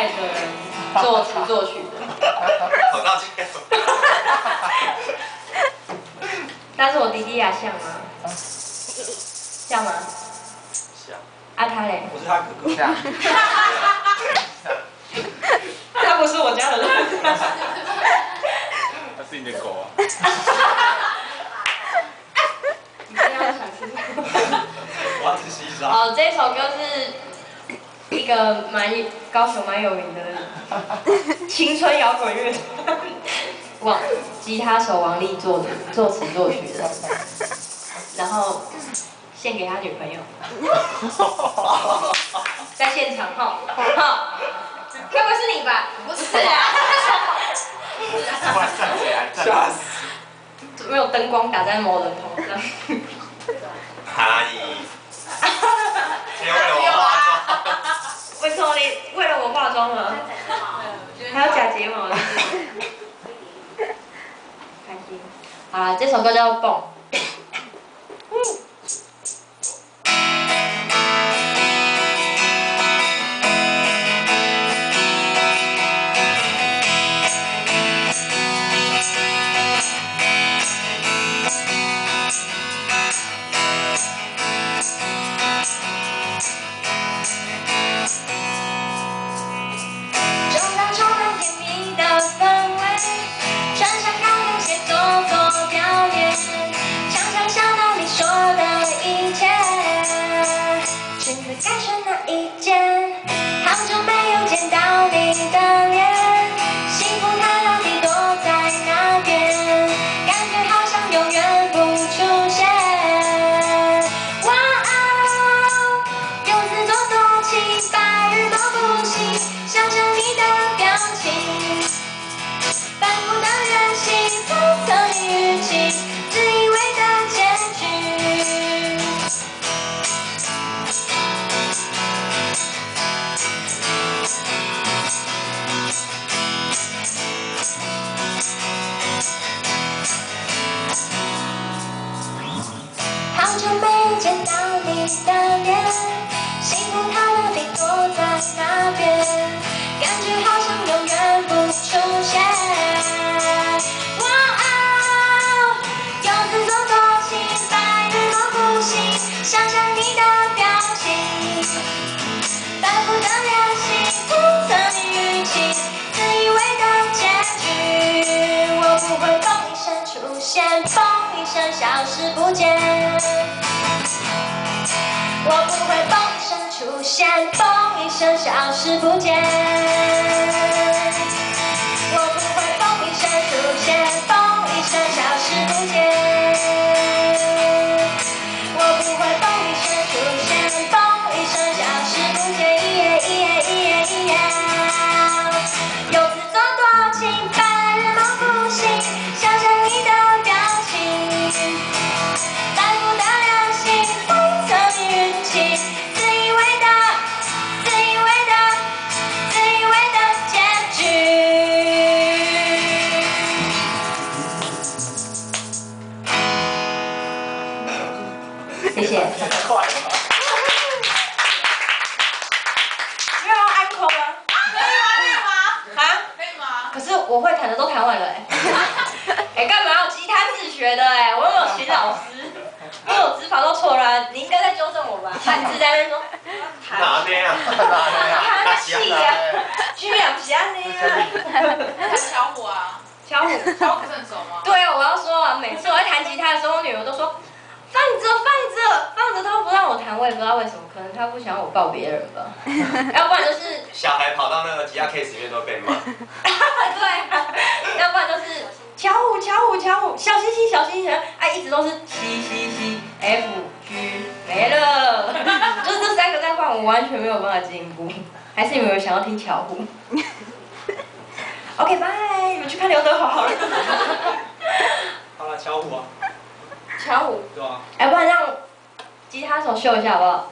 害的人作词作曲的。 好道歉。 他是我弟弟啊，像吗？像吗？ 像。 啊他嘞？ 我是他哥哥。 像。 他不是我家的人。 他是你的狗啊。 你这样想清楚。 我要仔细一下。 哦，这首歌是一个高雄蛮有名的青春摇滚乐团，吉他手王力作词作曲的，然后献给他女朋友，在现场哈，该不会是你吧？不是啊， 突然站起来， 吓死！ 没有灯光打在某人头上。 阿姨，今天为了我化妆。 为什么你为了我化妆吗？还有假睫毛。开心。好了，这首歌叫《蹦》。消失不见，我不会嘣一声出现，嘣一声消失不见。我不会嘣一声出现，嘣一声消失不见。我不会嘣一声出现，嘣一声消失不见。游子左多情，白日梦不醒，想象你的表情。谢谢。没有安可吗？可以吗？啊？可以吗？可是我会弹的都弹完了哎。干嘛？我吉他自学的我又没有请老师，因为我指法都错了，你应该在纠正我吧？汉字在那边说。 哪呢啊？ 哪戏呀？居然不是安尼啊！ 巧虎啊， 巧虎不是很熟吗？ 对啊，我要说啊，每次我在弹吉他的时候，我女儿都说。放着，他不让我弹，我也不知道为什么，可能他不想我抱别人吧，要不然就是小孩跑到那个吉他 case 里面都会被骂。 对啊，要不然就是巧虎，小星星，一直都是C F G 没了，就是这3个在换，我完全没有办法进步，还是你们有想要听巧虎？OK， 拜，你们去看刘德华好了。 好了，巧虎啊。 巧虎。 对啊。 不然让吉他手秀一下好不好？